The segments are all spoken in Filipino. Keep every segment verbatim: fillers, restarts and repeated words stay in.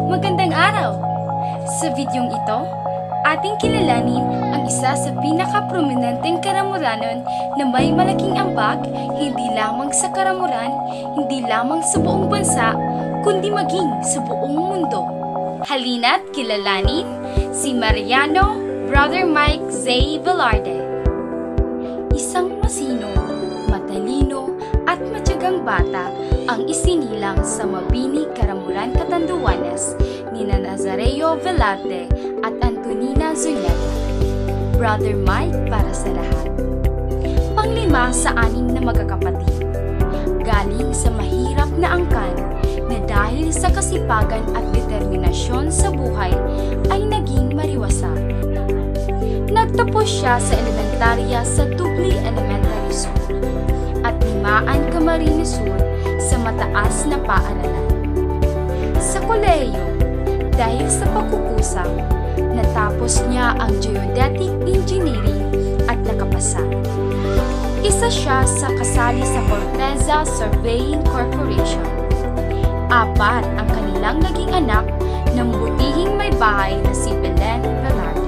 Magandang araw! Sa videong ito, ating kilalanin ang isa sa pinaka-prominenteng Caramoranon na may malaking ambag hindi lamang sa Caramoran, hindi lamang sa buong bansa, kundi maging sa buong mundo. Halina't kilalanin si Mariano Brother Mike Zape Velarde. Isang masino, matalino at matyagang bata ang isinilang sa mabini Caramoran Catanduanes ni Nazareo Velarde at Antonina Josefa. Brother Mike para sa lahat. Panglima sa anim na magkakapatid. Galing sa mahirap na angkan na dahil sa kasipagan at determinasyon sa buhay ay naging mariwasa. Nagtapos siya sa elementarya sa Tubli Elementary School at Limaan Camarines Sur sa mataas na paaralan. Sa kolehiyo, dahil sa pagkukusang, natapos niya ang Geodetic Engineering at nakapasa. Isa siya sa kasali sa Corteza Surveying Corporation. Apat ang kanilang naging anak ng butihing may bahay na si Belen Velarde.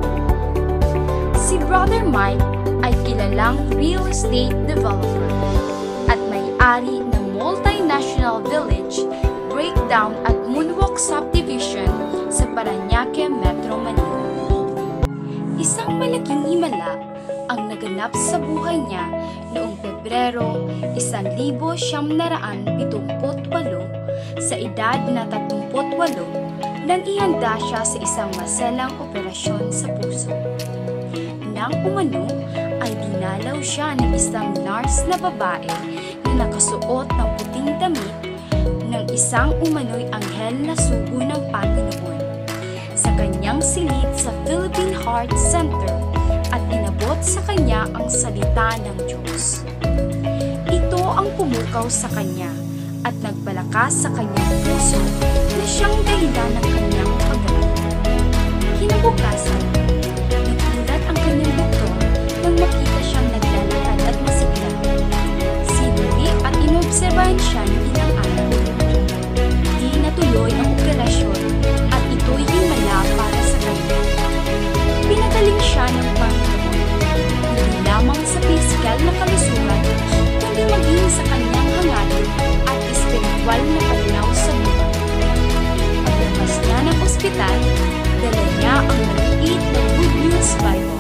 Si Brother Mike ay kilalang real estate developer at may-ari ng multinational village, breakdown at moonwalk subdivision sa Parañaque, Metro Manila. Isang malaking himala ang naganap sa buhay niya noong Pebrero isang libo siyam na raan pitumput walo sa edad na tatlumput walo nang ihanda siya sa isang maselang operasyon sa puso. Nang umano ay dinalaw siya ng isang nurse na babae na nakasuot ng puting damit ng isang umano'y anghel na sugo ng Panginoon sa kanyang silid sa Philippine Heart Center at inabot sa kanya ang salita ng Diyos. Ito ang pumukaw sa kanya at nagpalakas sa kanyang puso na siyang dahilan ng kanyang paggaling. Kinabukasan, nagulat ang kanyang doktor nang makita siyang naglalakad at masigla. Sinuri at inobserbahan siya ng ilang araw. Di natuloy ang operasyon at ito'y himala para sa kanya. Pinagaling siya ng Panginoon, hindi lamang sa pisikal na kalusugan, kundi maging sa kanyang hangarin at espiritual na pananaw sa buhay. Paglapas niya ng ospital, dala niya ang maliit na Good News Bible.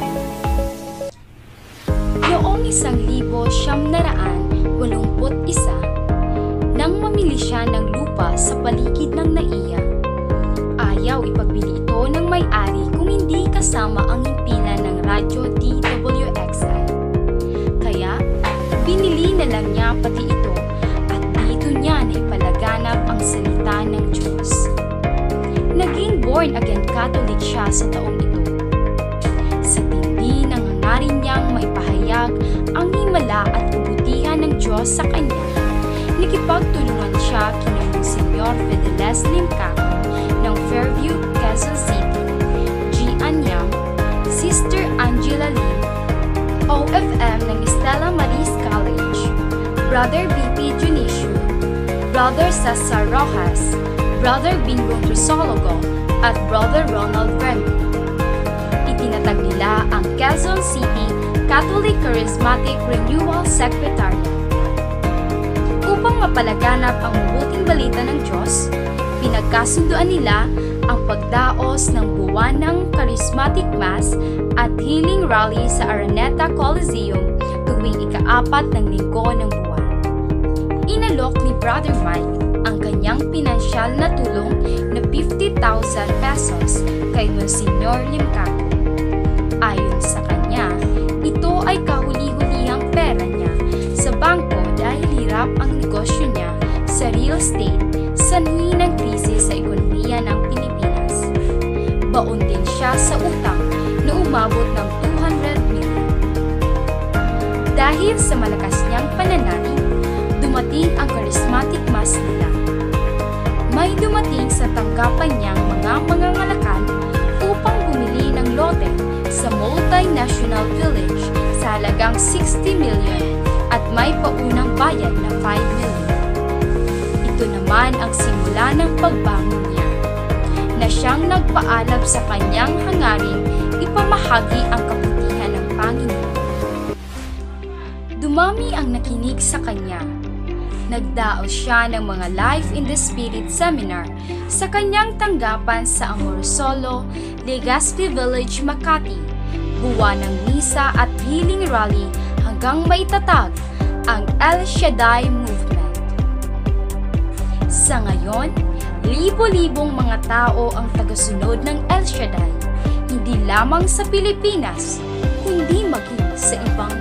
Noong isang libo siyam na raan walumput isa, nang mamili siya ng lupa sa paligid ng Naiya, ayaw ipagbili ito ng may-ari kung hindi kasama ang himpilan ng radyo D W X I. Kaya, binili na lang niya pati ito at dito niya na ipalaganap ang salita ng Diyos. Naging born-again Catholic siya sa taong ito. Sa tindi ng hangarin niyang maipahayag ang himala at kabutihan ng Diyos sa kanya, nakipagtulungan siya kina Monsignor Fideles Limcaco ng Fairview, Quezon City, G. Anyam, Sister Angela Lim, O F M ng Estela Maris College, Brother B P Junicio, Brother Cesar Rojas, Brother Bingo Crisologo, at Brother Ronald Remy. Itinatag nila ang Quezon City Catholic Charismatic Renewal Secretariat. Upang mapalaganap ang mabuting balita ng Diyos, pinagkasunduan nila ang pagdaos ng buwanang Charismatic Mass at Healing Rally sa Araneta Coliseum tuwing ika-apat ng linggo ng buwan. Inalok ni Brother Mike ang kanyang pinansyal na tulong na fifty thousand pesos kay Monsignor Limcaco. Ayon sa kanya, ito ay kahuli-hulihang pera niya sa bangko dahil hirap ang negosyo niya sa real estate sanhi ng krisis sa ekonomiya ng Pilipinas. Baon din siya sa utang na umabot ng two hundred million. Dahil sa malakas niyang pananalig, dumating ang charismatic mass nila. May dumating sa tanggapan niyang mga mangangalakal upang bumili ng lote sa multinational village sa halagang sixty million at may paunang bayad na five million. Ito naman ang simula ng pagbangon niya. pagpaalab sa kanyang hangaring ipamahagi ang kabutihan ng Panginoon. Dumami ang nakinig sa kanya. Nagdaos siya ng mga Life in the Spirit seminar sa kanyang tanggapan sa Amorosolo, Legazpi Village, Makati, buwan ng misa at healing rally hanggang maitatag ang El Shaddai Movement. Sa ngayon, libo-libong mga tao ang tagasunod ng El Shaddai, hindi lamang sa Pilipinas, kundi maging sa ibang